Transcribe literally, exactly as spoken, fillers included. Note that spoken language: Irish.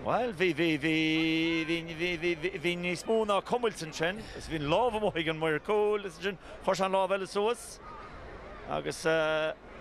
Well, bhí bhí bhí bhí bhí bhí bhí níos mó ná cumiltin sin, is bhín lábh amóigh an muir cúil, is sin chuir an lábh eile suas. Agus